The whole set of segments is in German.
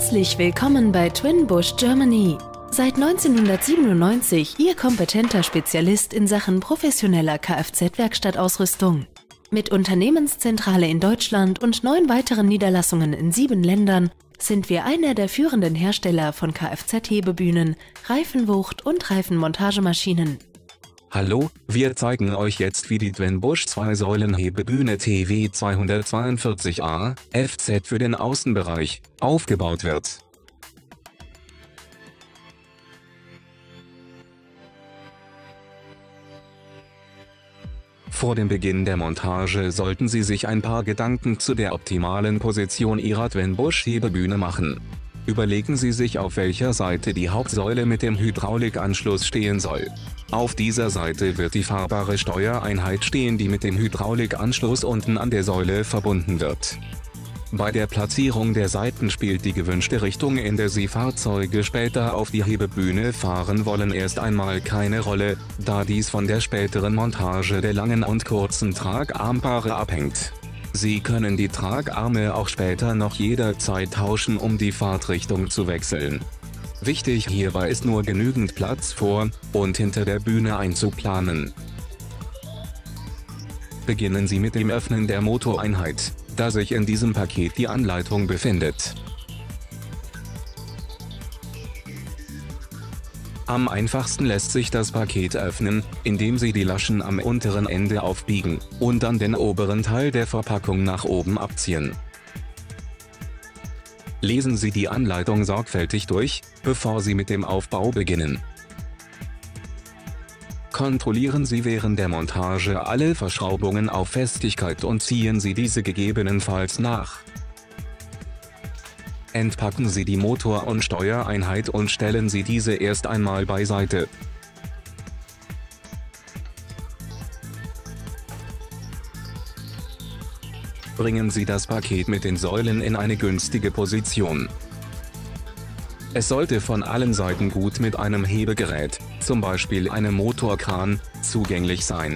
Herzlich willkommen bei Twinbush Germany. Seit 1997 Ihr kompetenter Spezialist in Sachen professioneller Kfz-Werkstattausrüstung. Mit Unternehmenszentrale in Deutschland und 9 weiteren Niederlassungen in 7 Ländern sind wir einer der führenden Hersteller von Kfz-Hebebühnen, Reifenwucht und Reifenmontagemaschinen. Hallo, wir zeigen euch jetzt, wie die Twinbush Zwei-Säulen-Hebebühne TW 242a FZ für den Außenbereich aufgebaut wird. Vor dem Beginn der Montage sollten Sie sich ein paar Gedanken zu der optimalen Position Ihrer Twinbush-Hebebühne machen. Überlegen Sie sich, auf welcher Seite die Hauptsäule mit dem Hydraulikanschluss stehen soll. Auf dieser Seite wird die fahrbare Steuereinheit stehen, die mit dem Hydraulikanschluss unten an der Säule verbunden wird. Bei der Platzierung der Seiten spielt die gewünschte Richtung, in der Sie Fahrzeuge später auf die Hebebühne fahren wollen, erst einmal keine Rolle, da dies von der späteren Montage der langen und kurzen Tragarmpaare abhängt. Sie können die Tragarme auch später noch jederzeit tauschen, um die Fahrtrichtung zu wechseln. Wichtig hierbei ist nur, genügend Platz vor und hinter der Bühne einzuplanen. Beginnen Sie mit dem Öffnen der Motoreinheit, da sich in diesem Paket die Anleitung befindet. Am einfachsten lässt sich das Paket öffnen, indem Sie die Laschen am unteren Ende aufbiegen und dann den oberen Teil der Verpackung nach oben abziehen. Lesen Sie die Anleitung sorgfältig durch, bevor Sie mit dem Aufbau beginnen. Kontrollieren Sie während der Montage alle Verschraubungen auf Festigkeit und ziehen Sie diese gegebenenfalls nach. Entpacken Sie die Motor- und Steuereinheit und stellen Sie diese erst einmal beiseite. Bringen Sie das Paket mit den Säulen in eine günstige Position. Es sollte von allen Seiten gut mit einem Hebegerät, zum Beispiel einem Motorkran, zugänglich sein.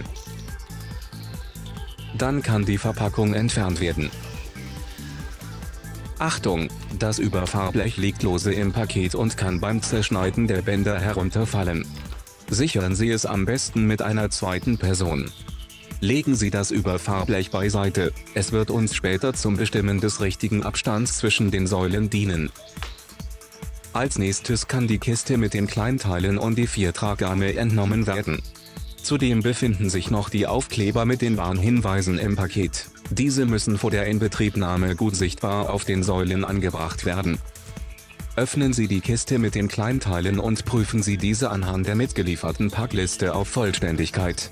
Dann kann die Verpackung entfernt werden. Achtung! Das Überfahrblech liegt lose im Paket und kann beim Zerschneiden der Bänder herunterfallen. Sichern Sie es am besten mit einer zweiten Person. Legen Sie das Überfahrblech beiseite, es wird uns später zum Bestimmen des richtigen Abstands zwischen den Säulen dienen. Als nächstes kann die Kiste mit den Kleinteilen und die 4 Tragarme entnommen werden. Zudem befinden sich noch die Aufkleber mit den Warnhinweisen im Paket. Diese müssen vor der Inbetriebnahme gut sichtbar auf den Säulen angebracht werden. Öffnen Sie die Kiste mit den Kleinteilen und prüfen Sie diese anhand der mitgelieferten Packliste auf Vollständigkeit.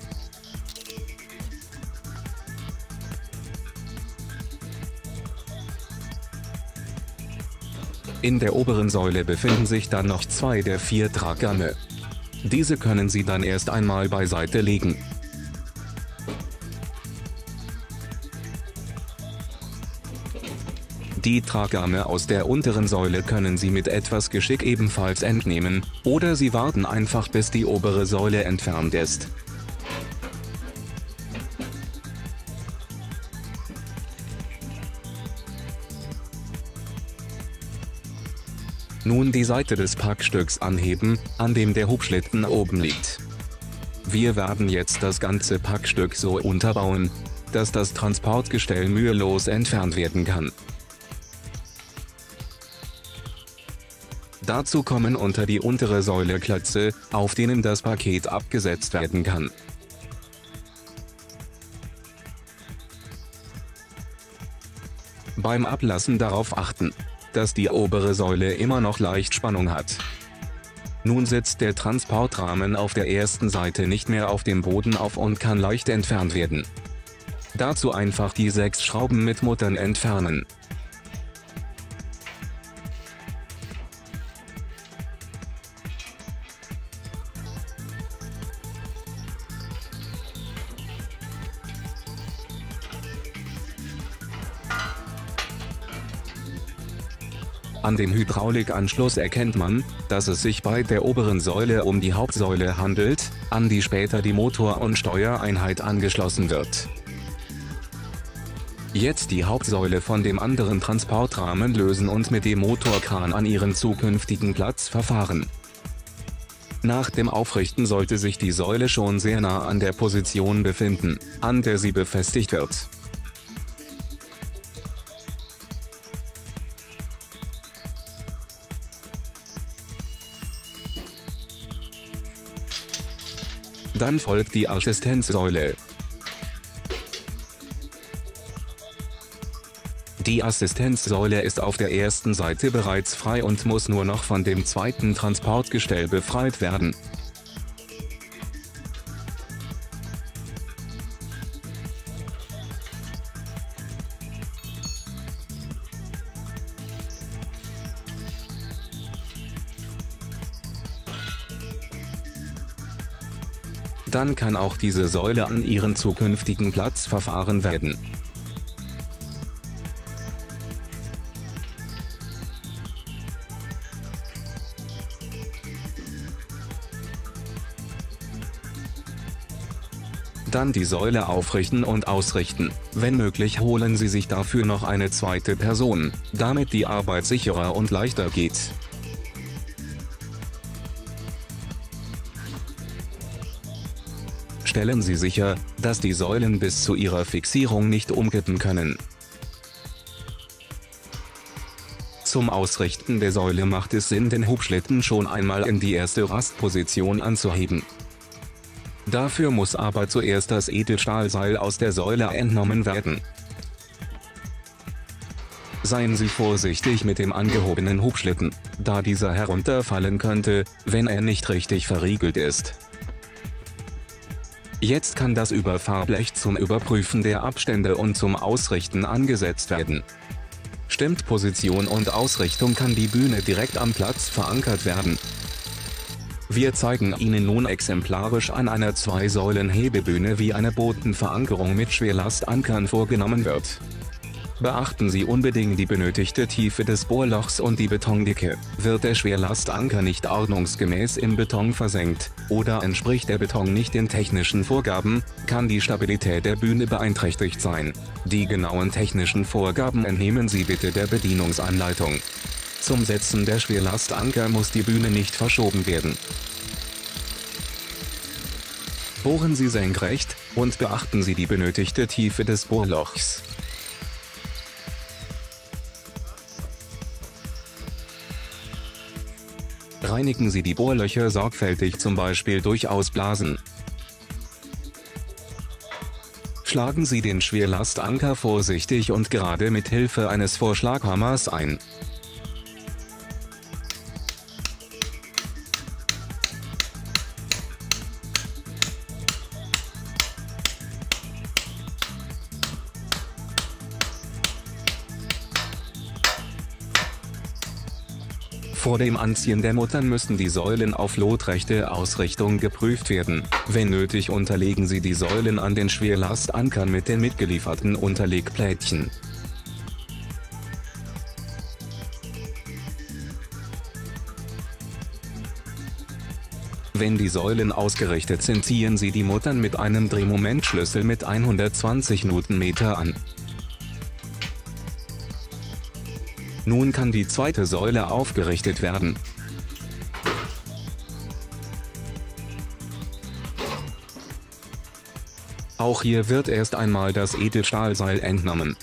In der oberen Säule befinden sich dann noch 2 der 4 Tragarme. Diese können Sie dann erst einmal beiseite legen. Die Tragarme aus der unteren Säule können Sie mit etwas Geschick ebenfalls entnehmen, oder Sie warten einfach, bis die obere Säule entfernt ist. Nun die Seite des Packstücks anheben, an dem der Hubschlitten oben liegt. Wir werden jetzt das ganze Packstück so unterbauen, dass das Transportgestell mühelos entfernt werden kann. Dazu kommen unter die untere Säule Klötze, auf denen das Paket abgesetzt werden kann. Beim Ablassen darauf achten, dass die obere Säule immer noch leicht Spannung hat. Nun sitzt der Transportrahmen auf der ersten Seite nicht mehr auf dem Boden auf und kann leicht entfernt werden. Dazu einfach die 6 Schrauben mit Muttern entfernen. An dem Hydraulikanschluss erkennt man, dass es sich bei der oberen Säule um die Hauptsäule handelt, an die später die Motor- und Steuereinheit angeschlossen wird. Jetzt die Hauptsäule von dem anderen Transportrahmen lösen und mit dem Motorkran an ihren zukünftigen Platz verfahren. Nach dem Aufrichten sollte sich die Säule schon sehr nah an der Position befinden, an der sie befestigt wird. Dann folgt die Assistenzsäule. Die Assistenzsäule ist auf der ersten Seite bereits frei und muss nur noch von dem zweiten Transportgestell befreit werden. Dann kann auch diese Säule an ihren zukünftigen Platz verfahren werden. Dann die Säule aufrichten und ausrichten. Wenn möglich holen Sie sich dafür noch eine zweite Person, damit die Arbeit sicherer und leichter geht. Stellen Sie sicher, dass die Säulen bis zu ihrer Fixierung nicht umkippen können. Zum Ausrichten der Säule macht es Sinn, den Hubschlitten schon einmal in die erste Rastposition anzuheben. Dafür muss aber zuerst das Edelstahlseil aus der Säule entnommen werden. Seien Sie vorsichtig mit dem angehobenen Hubschlitten, da dieser herunterfallen könnte, wenn er nicht richtig verriegelt ist. Jetzt kann das Überfahrblech zum Überprüfen der Abstände und zum Ausrichten angesetzt werden. Stimmt Position und Ausrichtung, kann die Bühne direkt am Platz verankert werden. Wir zeigen Ihnen nun exemplarisch an einer 2-Säulen-Hebebühne, wie eine Bodenverankerung mit Schwerlastankern vorgenommen wird. Beachten Sie unbedingt die benötigte Tiefe des Bohrlochs und die Betondicke. Wird der Schwerlastanker nicht ordnungsgemäß im Beton versenkt, oder entspricht der Beton nicht den technischen Vorgaben, kann die Stabilität der Bühne beeinträchtigt sein. Die genauen technischen Vorgaben entnehmen Sie bitte der Bedienungsanleitung. Zum Setzen der Schwerlastanker muss die Bühne nicht verschoben werden. Bohren Sie senkrecht, und beachten Sie die benötigte Tiefe des Bohrlochs. Reinigen Sie die Bohrlöcher sorgfältig, zum Beispiel durch Ausblasen. Schlagen Sie den Schwerlastanker vorsichtig und gerade mit Hilfe eines Vorschlaghammers ein. Vor dem Anziehen der Muttern müssen die Säulen auf lotrechte Ausrichtung geprüft werden. Wenn nötig, unterlegen Sie die Säulen an den Schwerlastankern mit den mitgelieferten Unterlegplättchen. Wenn die Säulen ausgerichtet sind, ziehen Sie die Muttern mit einem Drehmomentschlüssel mit 120 Newtonmeter an. Nun kann die zweite Säule aufgerichtet werden. Auch hier wird erst einmal das Edelstahlseil entnommen.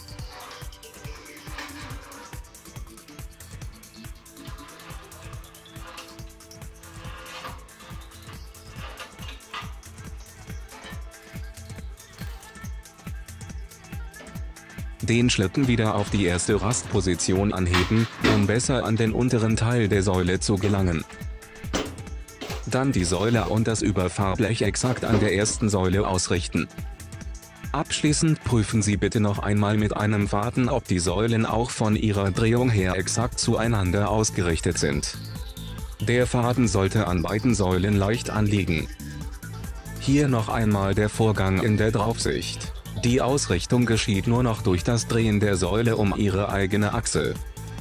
Den Schlitten wieder auf die erste Rastposition anheben, um besser an den unteren Teil der Säule zu gelangen. Dann die Säule und das Überfahrblech exakt an der ersten Säule ausrichten. Abschließend prüfen Sie bitte noch einmal mit einem Faden, ob die Säulen auch von ihrer Drehung her exakt zueinander ausgerichtet sind. Der Faden sollte an beiden Säulen leicht anliegen. Hier noch einmal der Vorgang in der Draufsicht. Die Ausrichtung geschieht nur noch durch das Drehen der Säule um ihre eigene Achse.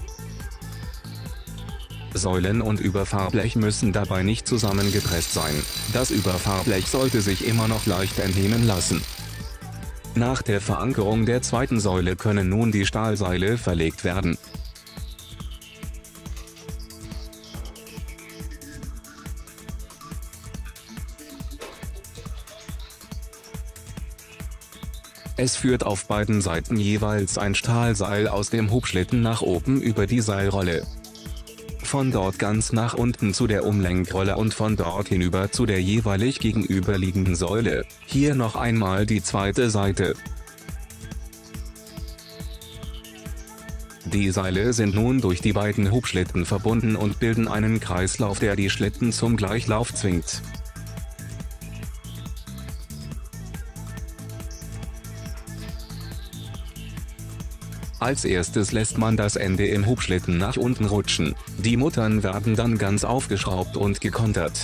Säulen und Überfahrblech müssen dabei nicht zusammengepresst sein. Das Überfahrblech sollte sich immer noch leicht entnehmen lassen. Nach der Verankerung der zweiten Säule können nun die Stahlseile verlegt werden. Es führt auf beiden Seiten jeweils ein Stahlseil aus dem Hubschlitten nach oben über die Seilrolle. Von dort ganz nach unten zu der Umlenkrolle und von dort hinüber zu der jeweilig gegenüberliegenden Säule. Hier noch einmal die zweite Seite. Die Seile sind nun durch die beiden Hubschlitten verbunden und bilden einen Kreislauf, der die Schlitten zum Gleichlauf zwingt. Als erstes lässt man das Ende im Hubschlitten nach unten rutschen. Die Muttern werden dann ganz aufgeschraubt und gekontert.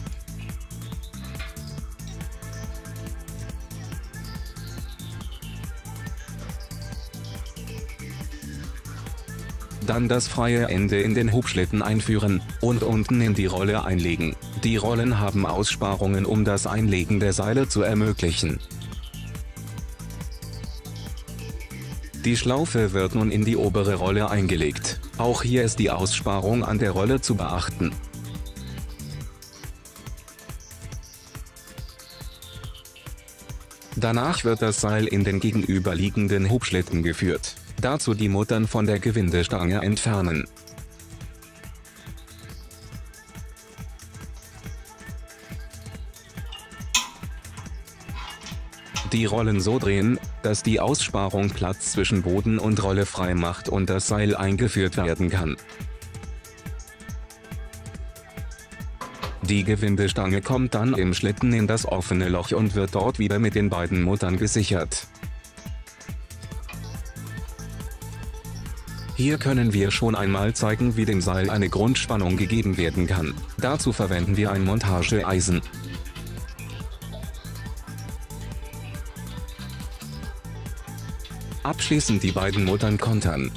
Dann das freie Ende in den Hubschlitten einführen und unten in die Rolle einlegen. Die Rollen haben Aussparungen, um das Einlegen der Seile zu ermöglichen. Die Schlaufe wird nun in die obere Rolle eingelegt. Auch hier ist die Aussparung an der Rolle zu beachten. Danach wird das Seil in den gegenüberliegenden Hubschlitten geführt. Dazu die Muttern von der Gewindestange entfernen. Die Rollen so drehen, dass die Aussparung Platz zwischen Boden und Rolle frei macht und das Seil eingeführt werden kann. Die Gewindestange kommt dann im Schlitten in das offene Loch und wird dort wieder mit den beiden Muttern gesichert. Hier können wir schon einmal zeigen, wie dem Seil eine Grundspannung gegeben werden kann. Dazu verwenden wir ein Montageeisen. Abschließend die beiden Muttern kontern.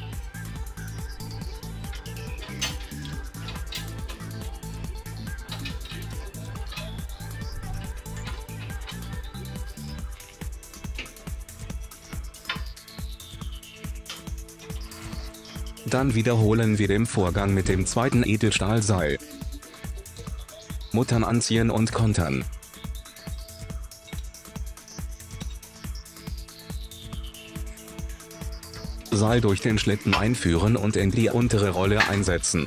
Dann wiederholen wir den Vorgang mit dem zweiten Edelstahlseil. Muttern anziehen und kontern. Seil durch den Schlitten einführen und in die untere Rolle einsetzen.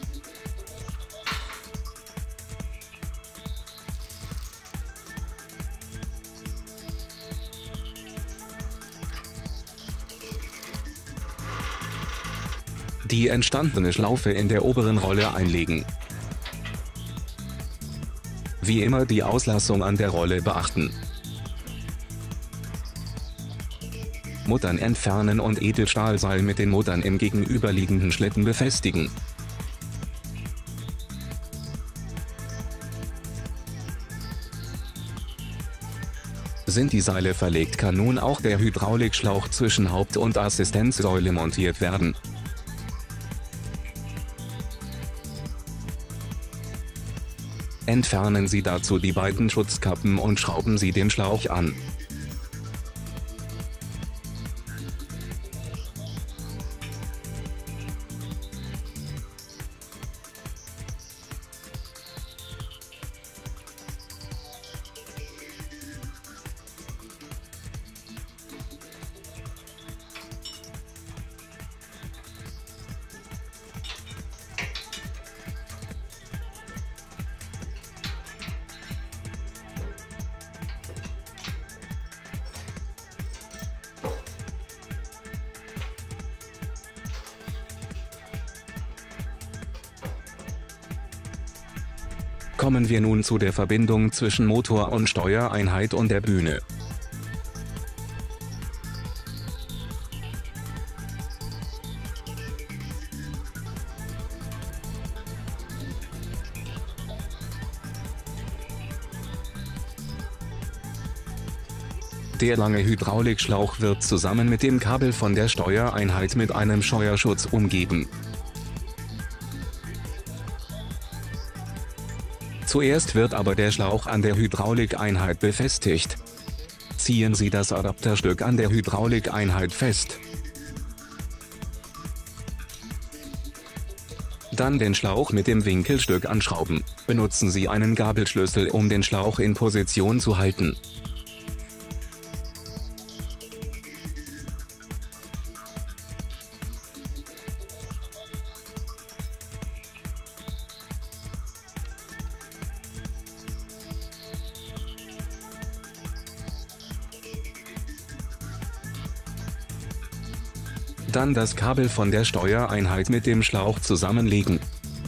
Die entstandene Schlaufe in der oberen Rolle einlegen. Wie immer die Auslassung an der Rolle beachten. Muttern entfernen und Edelstahlseil mit den Muttern im gegenüberliegenden Schlitten befestigen. Sind die Seile verlegt, kann nun auch der Hydraulikschlauch zwischen Haupt- und Assistenzsäule montiert werden. Entfernen Sie dazu die beiden Schutzkappen und schrauben Sie den Schlauch an. Kommen wir nun zu der Verbindung zwischen Motor und Steuereinheit und der Bühne. Der lange Hydraulikschlauch wird zusammen mit dem Kabel von der Steuereinheit mit einem Scheuerschutz umgeben. Zuerst wird aber der Schlauch an der Hydraulikeinheit befestigt. ziehen Sie das Adapterstück an der Hydraulikeinheit fest. Dann den Schlauch mit dem Winkelstück anschrauben. Benutzen Sie einen Gabelschlüssel, um den Schlauch in Position zu halten. Dann das Kabel von der Steuereinheit mit dem Schlauch zusammenlegen.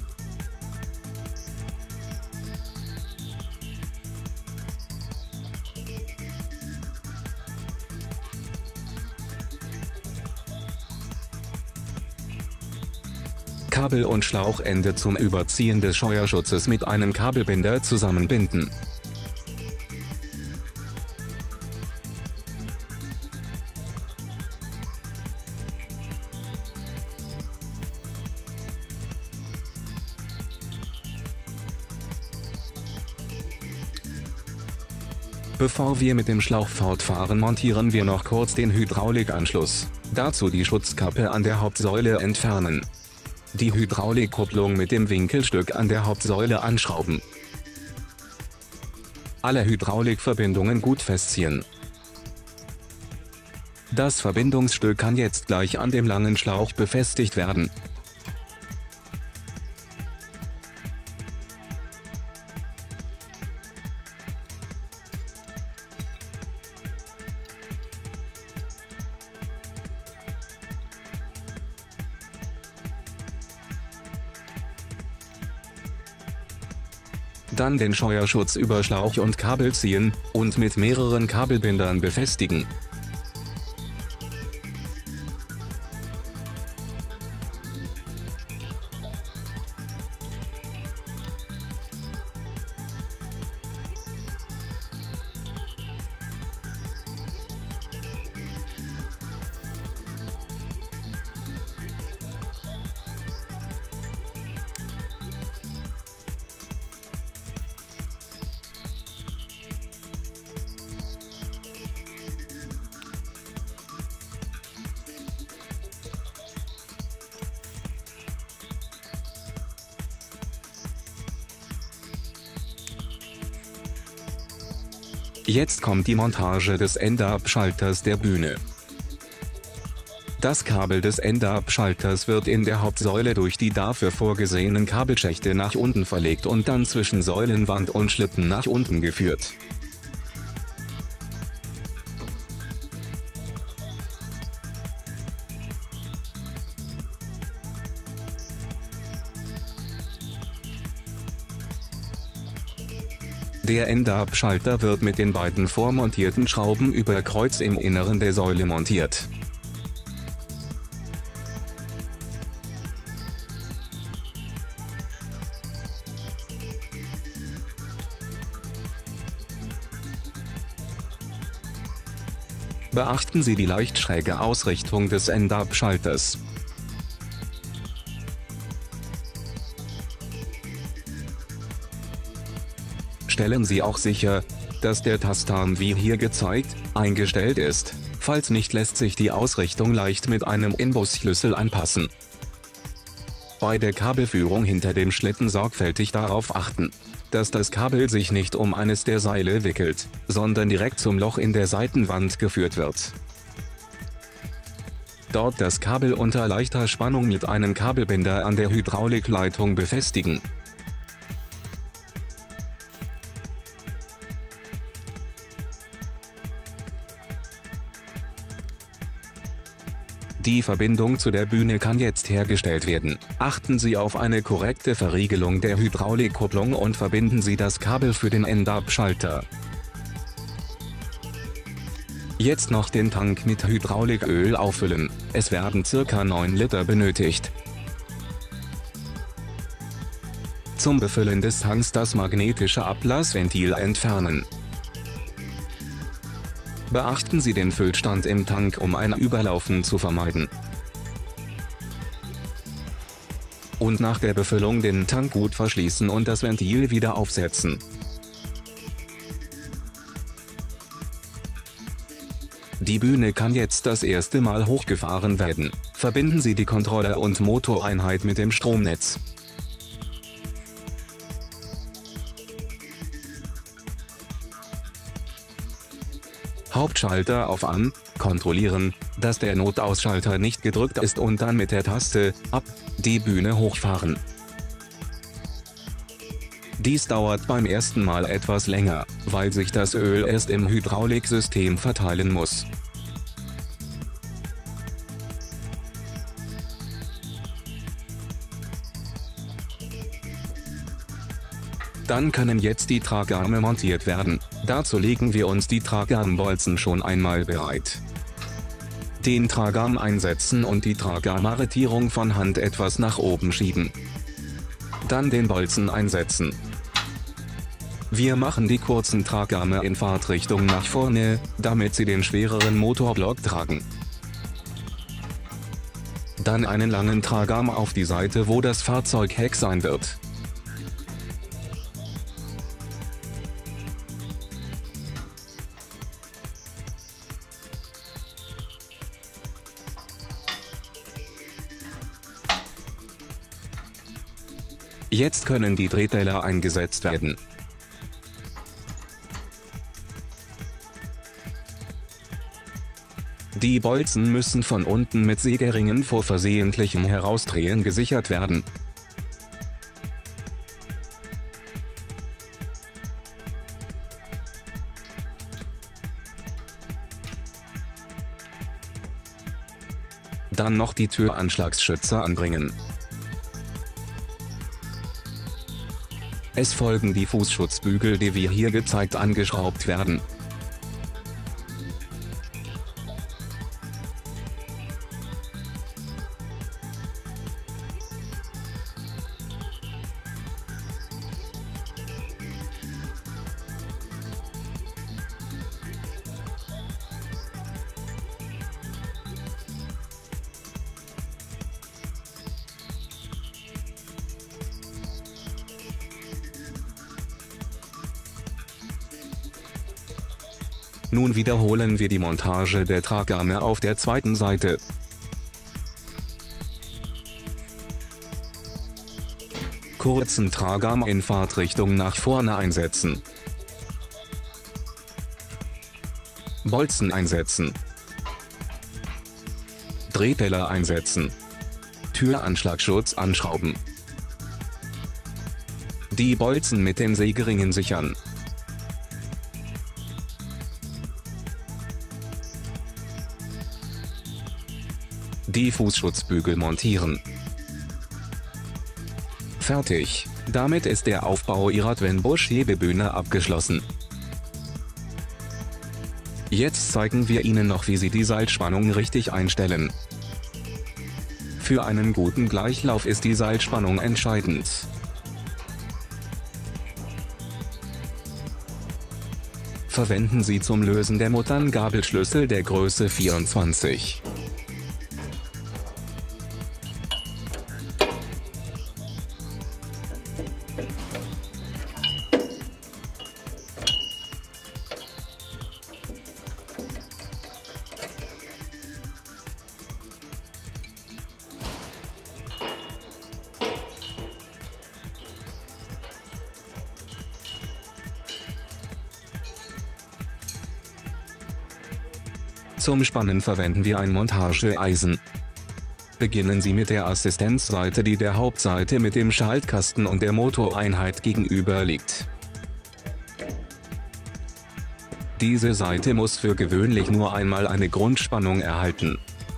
Kabel und Schlauchende zum Überziehen des Steuerschutzes mit einem Kabelbinder zusammenbinden. Bevor wir mit dem Schlauch fortfahren, montieren wir noch kurz den Hydraulikanschluss. Dazu die Schutzkappe an der Hauptsäule entfernen. Die Hydraulikkupplung mit dem Winkelstück an der Hauptsäule anschrauben. Alle Hydraulikverbindungen gut festziehen. Das Verbindungsstück kann jetzt gleich an dem langen Schlauch befestigt werden. Dann den Steuerschutz über Schlauch und Kabel ziehen und mit mehreren Kabelbindern befestigen. Jetzt kommt die Montage des Ende-Abschalters der Bühne. Das Kabel des Ende-Abschalters wird in der Hauptsäule durch die dafür vorgesehenen Kabelschächte nach unten verlegt und dann zwischen Säulenwand und Schlitten nach unten geführt. Der Ende-Abschalter wird mit den beiden vormontierten Schrauben über Kreuz im Inneren der Säule montiert. Beachten Sie die leicht schräge Ausrichtung des Ende-Abschalters. Stellen Sie auch sicher, dass der Tastarm wie hier gezeigt, eingestellt ist. Falls nicht, lässt sich die Ausrichtung leicht mit einem Inbusschlüssel anpassen. Bei der Kabelführung hinter dem Schlitten sorgfältig darauf achten, dass das Kabel sich nicht um eines der Seile wickelt, sondern direkt zum Loch in der Seitenwand geführt wird. Dort das Kabel unter leichter Spannung mit einem Kabelbinder an der Hydraulikleitung befestigen. Die Verbindung zu der Bühne kann jetzt hergestellt werden. Achten Sie auf eine korrekte Verriegelung der Hydraulikkupplung und verbinden Sie das Kabel für den Ende-Abschalter. Jetzt noch den Tank mit Hydrauliköl auffüllen. Es werden ca. 9 Liter benötigt. Zum Befüllen des Tanks das magnetische Ablassventil entfernen. Beachten Sie den Füllstand im Tank, um ein Überlaufen zu vermeiden. Und nach der Befüllung den Tank gut verschließen und das Ventil wieder aufsetzen. Die Bühne kann jetzt das erste Mal hochgefahren werden. Verbinden Sie die Controller- und Motoreinheit mit dem Stromnetz. Hauptschalter auf an, kontrollieren, dass der Notausschalter nicht gedrückt ist und dann mit der Taste Ab die Bühne hochfahren. Dies dauert beim ersten Mal etwas länger, weil sich das Öl erst im Hydrauliksystem verteilen muss. Dann können jetzt die Tragarme montiert werden. Dazu legen wir uns die Tragarmbolzen schon einmal bereit. Den Tragarm einsetzen und die Tragarmarretierung von Hand etwas nach oben schieben. Dann den Bolzen einsetzen. Wir machen die kurzen Tragarme in Fahrtrichtung nach vorne, damit sie den schwereren Motorblock tragen. Dann einen langen Tragarm auf die Seite, wo das Fahrzeugheck sein wird. Jetzt können die Drehteller eingesetzt werden. Die Bolzen müssen von unten mit Sägeringen vor versehentlichem Herausdrehen gesichert werden. Dann noch die Türanschlagsschützer anbringen. Es folgen die Fußschutzbügel, die wie hier gezeigt angeschraubt werden. Nun wiederholen wir die Montage der Tragarme auf der zweiten Seite. Kurzen Tragarm in Fahrtrichtung nach vorne einsetzen. Bolzen einsetzen. Drehteller einsetzen. Türanschlagschutz anschrauben. Die Bolzen mit den Sägeringen sichern. Die Fußschutzbügel montieren. Fertig. Damit ist der Aufbau Ihrer Twin-Busch-Hebebühne abgeschlossen. Jetzt zeigen wir Ihnen noch, wie Sie die Seilspannung richtig einstellen. Für einen guten Gleichlauf ist die Seilspannung entscheidend. Verwenden Sie zum Lösen der Muttern Gabelschlüssel der Größe 24. Zum Spannen verwenden wir ein Montageeisen. Beginnen Sie mit der Assistenzseite, die der Hauptseite mit dem Schaltkasten und der Motoreinheit gegenüber liegt. Diese Seite muss für gewöhnlich nur einmal eine Grundspannung erhalten.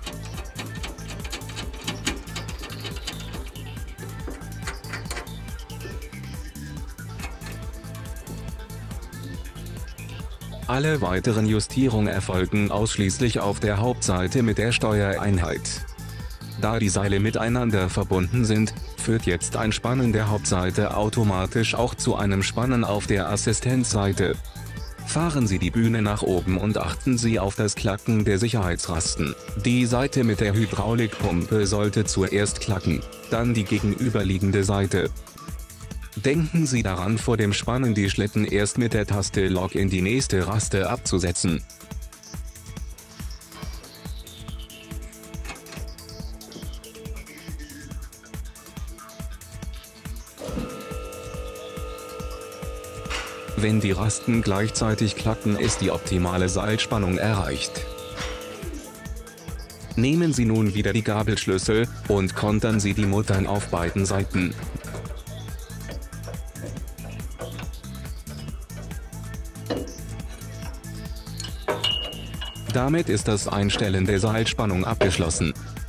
Alle weiteren Justierungen erfolgen ausschließlich auf der Hauptseite mit der Steuereinheit. Da die Seile miteinander verbunden sind, führt jetzt ein Spannen der Hauptseite automatisch auch zu einem Spannen auf der Assistenzseite. Fahren Sie die Bühne nach oben und achten Sie auf das Klacken der Sicherheitsrasten. Die Seite mit der Hydraulikpumpe sollte zuerst klacken, dann die gegenüberliegende Seite. Denken Sie daran, vor dem Spannen die Schlitten erst mit der Taste Lock in die nächste Raste abzusetzen. Wenn die Rasten gleichzeitig klacken, ist die optimale Seilspannung erreicht. Nehmen Sie nun wieder die Gabelschlüssel und kontern Sie die Muttern auf beiden Seiten. Damit ist das Einstellen der Seilspannung abgeschlossen.